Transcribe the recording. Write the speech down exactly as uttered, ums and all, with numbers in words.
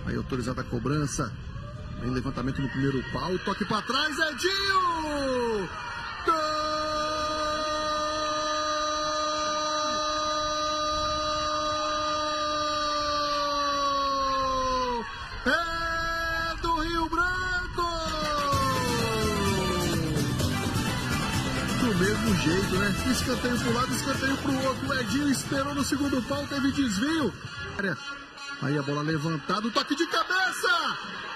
Aí autorizada a cobrança. Vem levantamento no primeiro pau. Toque para trás, Edinho! Gol! É do Rio Branco! Do mesmo jeito, né? Escanteio para um lado, escanteio para o outro. O Edinho esperou no segundo pau, teve desvio. Aí a bola levantada, o toque de cabeça!